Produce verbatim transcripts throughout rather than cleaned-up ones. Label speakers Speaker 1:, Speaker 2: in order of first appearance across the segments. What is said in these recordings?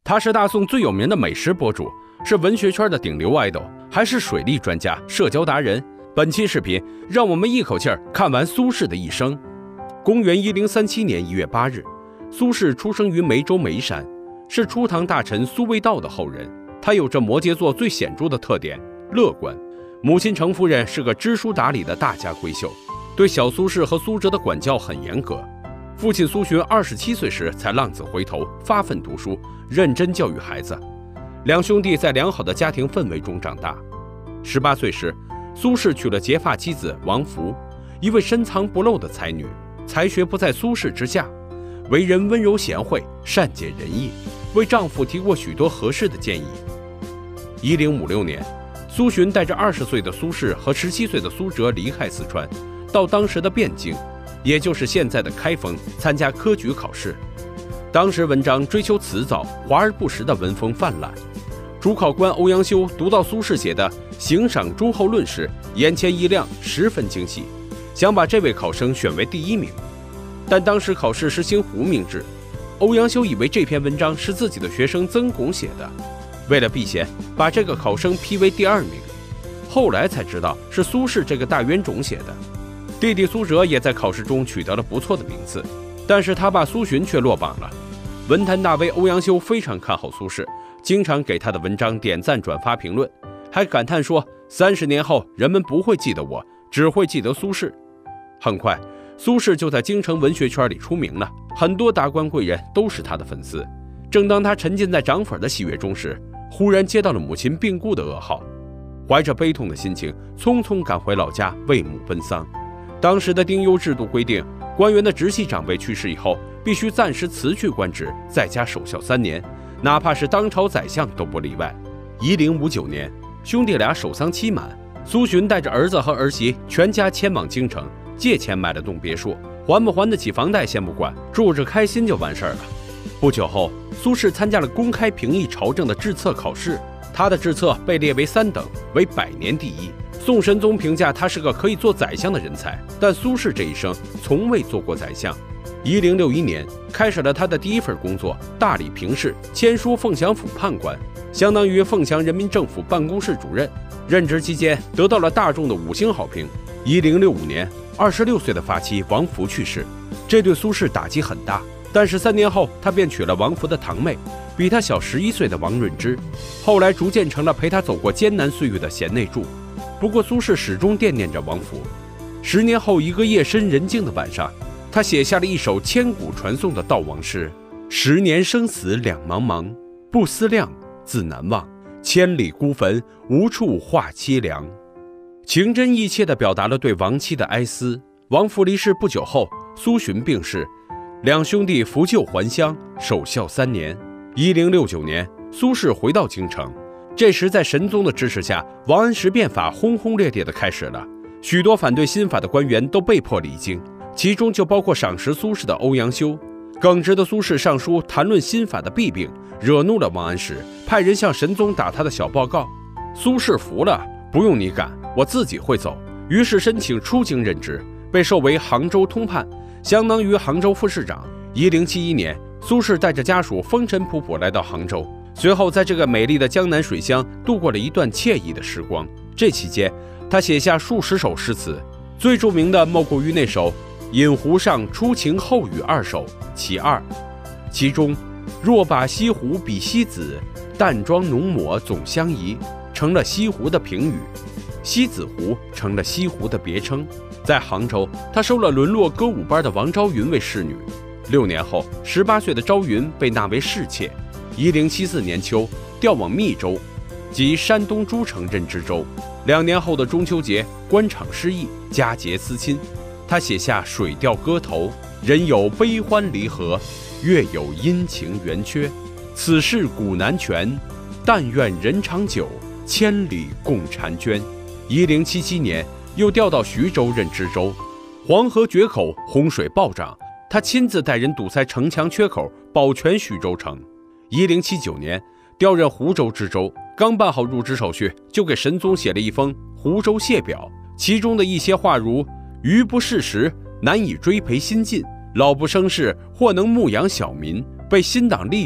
Speaker 1: 他是大宋最有名的美食博主，是文学圈的顶流爱豆，还是水利专家、社交达人。本期视频让我们一口气儿看完苏轼的一生。公元一零三七年一月八日，苏轼出生于梅州眉山，是初唐大臣苏味道的后人。他有着摩羯座最显著的特点——乐观。母亲程夫人是个知书达理的大家闺秀，对小苏轼和苏辙的管教很严格。父亲苏洵二十七岁时才浪子回头，发奋读书，认真教育孩子。两兄弟在良好的家庭氛围中长大。十八岁时，苏轼娶了结发妻子王弗，一位深藏不露的才女，才学不在苏轼之下，为人温柔贤惠，善解人意，为丈夫提过许多合适的建议。一零五六年，苏洵带着二十岁的苏轼和十七岁的苏辙离开四川，到当时的汴京，也就是现在的开封，参加科举考试。当时文章追求辞藻，华而不实的文风泛滥。主考官欧阳修读到苏轼写的《行赏诸侯论》时，眼前一亮，十分惊喜，想把这位考生选为第一名。但当时考试实行胡名制，欧阳修以为这篇文章是自己的学生曾巩写的，为了避嫌，把这个考生批为第二名。后来才知道是苏轼这个大冤种写的。弟弟苏辙也在考试中取得了不错的名次，但是他爸苏洵却落榜了。文坛大 V 欧阳修非常看好苏轼，经常给他的文章点赞、转发、评论，还感叹说：“三十年后，人们不会记得我，只会记得苏轼。”很快，苏轼就在京城文学圈里出名了，很多达官贵人都是他的粉丝。正当他沉浸在涨粉的喜悦中时，忽然接到了母亲病故的噩耗，怀着悲痛的心情，匆匆赶回老家为母奔丧。当时的丁忧制度规定，官员的直系长辈去世以后，必须暂时辞去官职，在家守孝三年，哪怕是当朝宰相都不例外。一零五九年，兄弟俩守丧期满，苏洵带着儿子和儿媳全家迁往京城，借钱买了栋别墅，还不还得起房贷先不管，住着开心就完事儿了。不久后，苏轼参加了公开评议朝政的制策考试，他的制策被列为三等，为百年第一。宋神宗评价他是个可以做宰相的人才，但苏轼这一生从未做过宰相。一零六一年，开始了他的第一份工作——大理评事，签书凤翔府判官，相当于凤翔人民政府办公室主任。任职期间，得到了大众的五星好评。一零六五年，二十六岁的发妻王弗去世，这对苏轼打击很大。但是三年后，他便娶了王弗的堂妹，比他小十一岁的王润之，后来逐渐成了陪他走过艰难岁月的贤内助。不过苏轼始终惦念着王弗。十年后，一个夜深人静的晚上，他写下了一首千古传颂的悼亡诗：十年生死两茫茫，不思量，自难忘。千里孤坟，无处话凄凉。情真意切地表达了对亡妻的哀思。王弗离世不久后，苏洵病逝，两兄弟扶柩还乡，守孝三年。一零六九年，苏轼回到京城。这时，在神宗的支持下，王安石变法轰轰烈烈地开始了，许多反对新法的官员都被迫离京，其中就包括赏识苏轼的欧阳修。耿直的苏轼上书谈论新法的弊病，惹怒了王安石，派人向神宗打他的小报告。苏轼服了，不用你赶，我自己会走。于是申请出京任职，被授为杭州通判，相当于杭州副市长。一零七一年，苏轼带着家属风尘仆仆来到杭州，随后在这个美丽的江南水乡度过了一段惬意的时光。这期间，他写下数十首诗词，最著名的莫过于那首《饮湖上初晴后雨二首》其二，其中若把西湖比西子，淡妆浓抹总相宜，成了西湖的评语，西子湖成了西湖的别称。在杭州，他收了沦落歌舞班的王昭云为侍女。六年后，十八岁的昭云被纳为侍妾。一零七四年秋，调往密州，即山东诸城任知州。两年后的中秋节，官场失意，佳节思亲，他写下《水调歌头》：人有悲欢离合，月有阴晴圆缺，此事古难全，但愿人长久，千里共婵娟。一零七七年，又调到徐州任知州。黄河决口，洪水暴涨，他亲自带人堵塞城墙缺口，保全徐州城。一零七九年，调任湖州知州，刚办好入职手续，就给神宗写了一封湖州谢表，其中的一些话如：余不事时，难以追培新进；老不生事，或能牧养小民，被新党利用，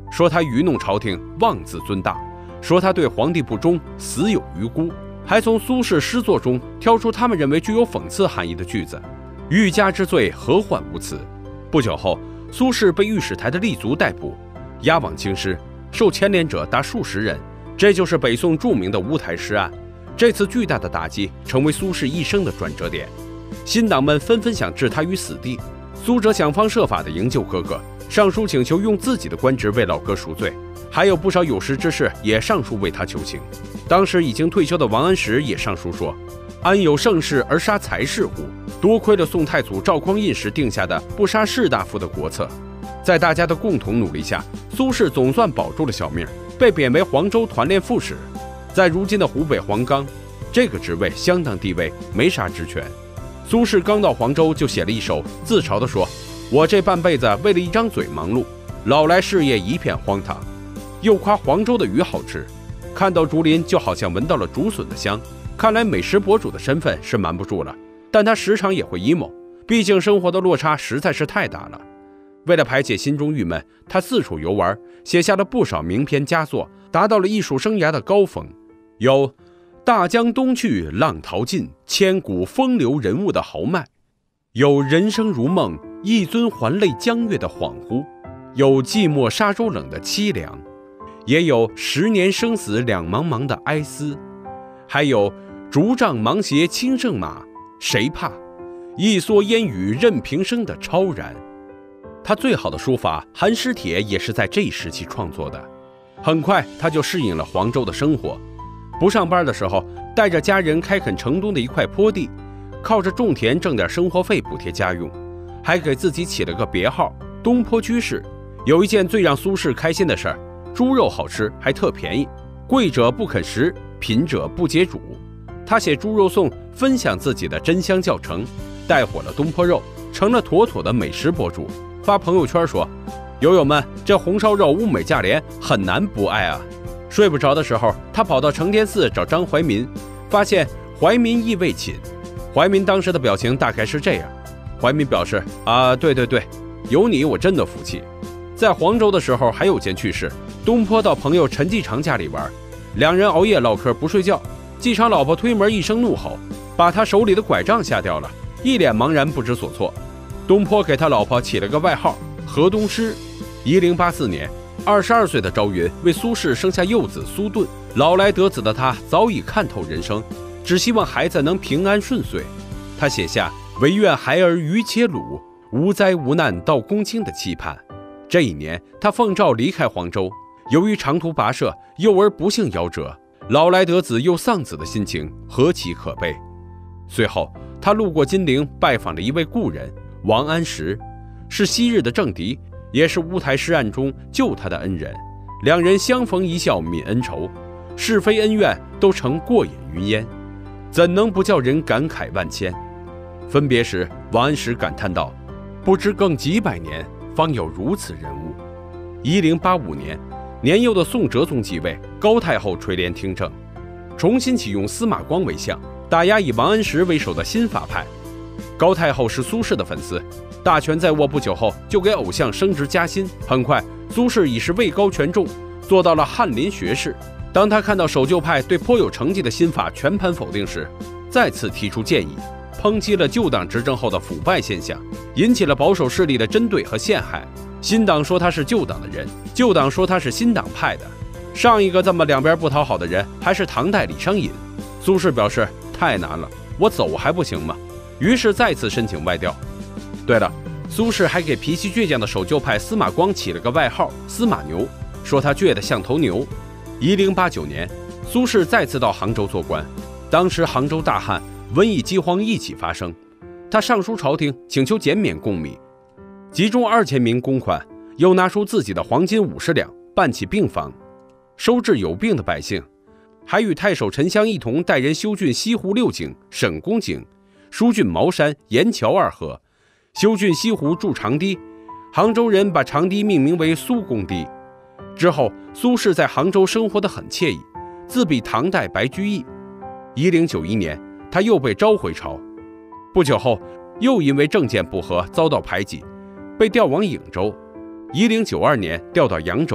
Speaker 1: 说他愚弄朝廷，妄自尊大，说他对皇帝不忠，死有余辜，还从苏轼诗作中挑出他们认为具有讽刺含义的句子。欲加之罪，何患无辞？不久后，苏轼被御史台的吏卒逮捕，押往京师，受牵连者达数十人。这就是北宋著名的乌台诗案。这次巨大的打击成为苏轼一生的转折点，新党们纷纷想置他于死地。苏辙想方设法地营救哥哥，上书请求用自己的官职为老哥赎罪，还有不少有识之士也上书为他求情。当时已经退休的王安石也上书说：“安有盛世而杀才士乎？多亏了宋太祖赵匡胤时定下的不杀士大夫的国策。”在大家的共同努力下，苏轼总算保住了小命，被贬为黄州团练副使。在如今的湖北黄冈，这个职位相当低微，没啥职权。苏轼刚到黄州就写了一首，自嘲地说：“我这半辈子为了一张嘴忙碌，老来事业一片荒唐。”又夸黄州的鱼好吃，看到竹林就好像闻到了竹笋的香。看来美食博主的身份是瞒不住了，但他时常也会 emo， 毕竟生活的落差实在是太大了。为了排解心中郁闷，他四处游玩，写下了不少名篇佳作，达到了艺术生涯的高峰。有大江东去，浪淘尽，千古风流人物的豪迈；有人生如梦，一尊还酹江月的恍惚；有寂寞沙洲冷的凄凉，也有十年生死两茫茫的哀思，还有竹杖芒鞋轻胜马，谁怕？一蓑烟雨任平生的超然。他最好的书法《寒食帖》也是在这一时期创作的。很快他就适应了黄州的生活，不上班的时候，带着家人开垦城东的一块坡地，靠着种田挣点生活费补贴家用，还给自己起了个别号“东坡居士”。有一件最让苏轼开心的事儿，猪肉好吃还特便宜，贵者不肯食，贫者不解煮。他写猪肉颂，分享自己的真香教程，带火了东坡肉，成了妥妥的美食博主。发朋友圈说：“友友们，这红烧肉物美价廉，很难不爱啊！”睡不着的时候，他跑到承天寺找张怀民，发现怀民亦未寝。怀民当时的表情大概是这样：怀民表示：“啊，对对对，有你我真的服气。”在黄州的时候还有件趣事，东坡到朋友陈继常家里玩，两人熬夜唠嗑不睡觉，继常老婆推门一声怒吼，把他手里的拐杖吓掉了，一脸茫然不知所措。东坡给他老婆起了个外号河东狮。一零八四年，二十二岁的朝云为苏轼生下幼子苏顿，老来得子的他早已看透人生，只希望孩子能平安顺遂。他写下唯愿孩儿愚且鲁，无灾无难到公卿的期盼。这一年，他奉诏离开黄州，由于长途跋涉，幼儿不幸夭折，老来得子又丧子的心情何其可悲。随后，他路过金陵，拜访了一位故人王安石，是昔日的政敌，也是乌台诗案中救他的恩人。两人相逢一笑泯恩仇，是非恩怨都成过眼云烟，怎能不叫人感慨万千？分别时，王安石感叹道：“不知更几百年，方有如此人物。”一零八五年，年幼的宋哲宗继位，高太后垂帘听政，重新启用司马光为相，打压以王安石为首的新法派。高太后是苏轼的粉丝，大权在握不久后就给偶像升职加薪。很快，苏轼已是位高权重，做到了翰林学士。当他看到守旧派对颇有成绩的新法全盘否定时，再次提出建议，抨击了旧党执政后的腐败现象，引起了保守势力的针对和陷害。新党说他是旧党的人，旧党说他是新党派的。上一个这么两边不讨好的人还是唐代李商隐。苏轼表示太难了，我走还不行吗？于是再次申请外调。对了，苏轼还给脾气倔强的守旧派司马光起了个外号司马牛，说他倔得像头牛。一零八九年，苏轼再次到杭州做官，当时杭州大旱，瘟疫饥荒一起发生，他上书朝廷请求减免贡米，集中二千名公款，又拿出自己的黄金五十两办起病房，收治有病的百姓，还与太守沉香一同带人修浚西湖六井、沈公井，疏浚茅山、盐桥二河，修浚西湖筑长堤，杭州人把长堤命名为苏公堤。之后，苏轼在杭州生活得很惬意，自比唐代白居易。一零九一年，他又被召回朝，不久后又因为政见不合遭到排挤，被调往颍州。一零九二年调到扬州，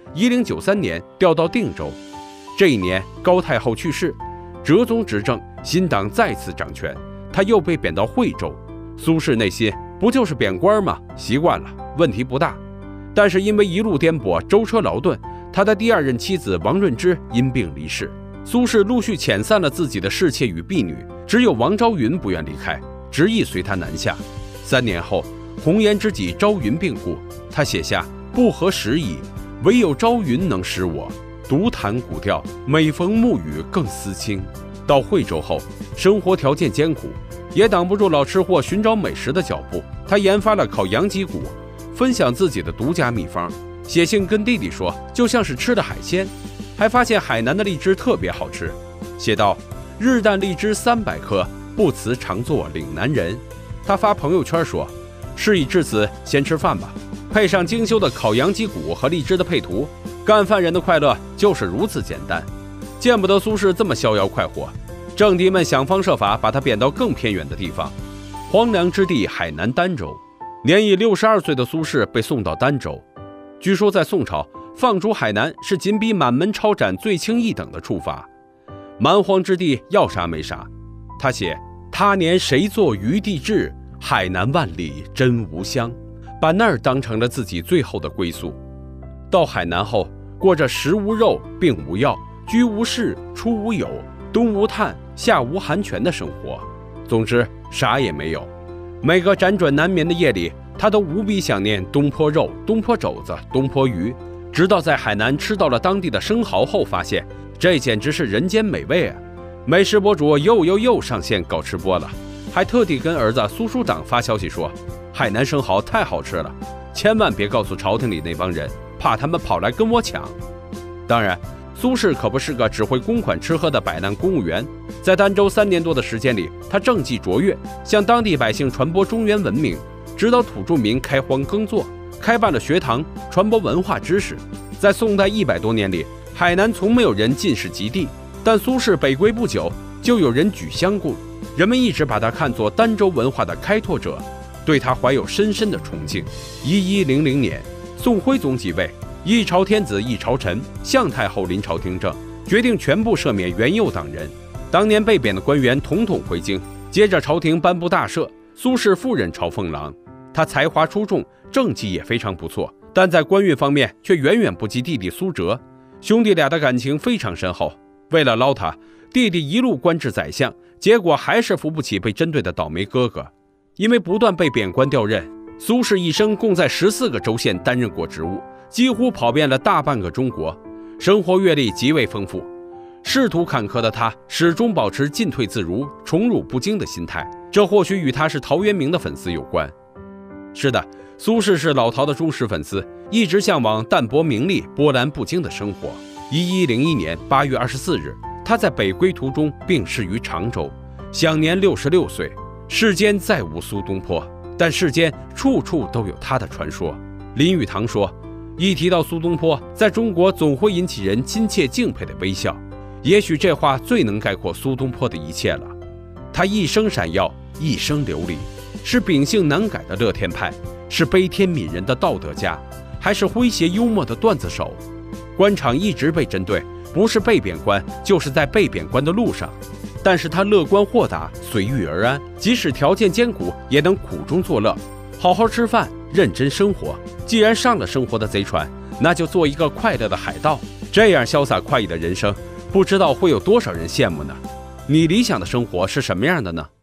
Speaker 1: 一零九三年调到定州。这一年，高太后去世，哲宗执政，新党再次掌权，他又被贬到惠州。苏轼内心不就是贬官吗？习惯了，问题不大。但是因为一路颠簸，舟车劳顿，他的第二任妻子王润之因病离世。苏轼陆续遣散了自己的侍妾与婢女，只有王昭云不愿离开，执意随他南下。三年后，红颜知己昭云病故，他写下“不合时宜，唯有昭云能使我。独弹古调，每逢暮雨更思亲。”到惠州后，生活条件艰苦，也挡不住老吃货寻找美食的脚步。他研发了烤羊脊骨，分享自己的独家秘方，写信跟弟弟说，就像是吃的海鲜。还发现海南的荔枝特别好吃，写道：“日啖荔枝三百颗，不辞常作岭南人。”他发朋友圈说：“事已至此，先吃饭吧。”配上精修的烤羊脊骨和荔枝的配图，干饭人的快乐就是如此简单。见不得苏轼这么逍遥快活，政敌们想方设法把他贬到更偏远的地方，荒凉之地海南儋州。年已六十二岁的苏轼被送到儋州。据说在宋朝，放逐海南是仅比满门抄斩最轻一等的处罚。蛮荒之地要杀没杀。他写：“他年谁作余地志，海南万里真无乡。”把那儿当成了自己最后的归宿。到海南后，过着食无肉，病无药，居无室，出无友，冬无炭，夏无寒泉的生活。总之，啥也没有。每个辗转难眠的夜里，他都无比想念东坡肉、东坡肘子、东坡鱼。直到在海南吃到了当地的生蚝后，发现这简直是人间美味啊！美食博主又又又上线搞吃播了，还特地跟儿子苏署长发消息说，海南生蚝太好吃了，千万别告诉朝廷里那帮人，怕他们跑来跟我抢。当然，苏轼可不是个只会公款吃喝的摆烂公务员，在儋州三年多的时间里，他政绩卓越，向当地百姓传播中原文明，指导土著民开荒耕作，开办了学堂，传播文化知识。在宋代一百多年里，海南从没有人进士及第，但苏轼北归不久，就有人举相供，人们一直把他看作儋州文化的开拓者，对他怀有深深的崇敬。一一零零年，宋徽宗即位，一朝天子一朝臣，向太后临朝听政，决定全部赦免元佑党人。当年被贬的官员统统回京，接着朝廷颁布大赦，苏轼赴任朝奉郎。他才华出众，政绩也非常不错，但在官运方面却远远不及弟弟苏辙。兄弟俩的感情非常深厚，为了捞他，弟弟一路官至宰相，结果还是扶不起被针对的倒霉哥哥。因为不断被贬官调任，苏轼一生共在十四个州县担任过职务，几乎跑遍了大半个中国，生活阅历极为丰富。仕途坎坷的他始终保持进退自如、宠辱不惊的心态，这或许与他是陶渊明的粉丝有关。是的，苏轼是老陶的忠实粉丝，一直向往淡泊名利、波澜不惊的生活。一一零一年八月二十四日，他在北归途中病逝于常州，享年六十六岁。世间再无苏东坡，但世间处处都有他的传说。林语堂说，一提到苏东坡，在中国总会引起人亲切敬佩的微笑。也许这话最能概括苏东坡的一切了。他一生闪耀，一生流离，是秉性难改的乐天派，是悲天悯人的道德家，还是诙谐幽默的段子手。官场一直被针对，不是被贬官，就是在被贬官的路上。但是他乐观豁达，随遇而安，即使条件艰苦，也能苦中作乐，好好吃饭，认真生活。既然上了生活的贼船，那就做一个快乐的海盗。这样潇洒快意的人生，不知道会有多少人羡慕呢？你理想的生活是什么样的呢？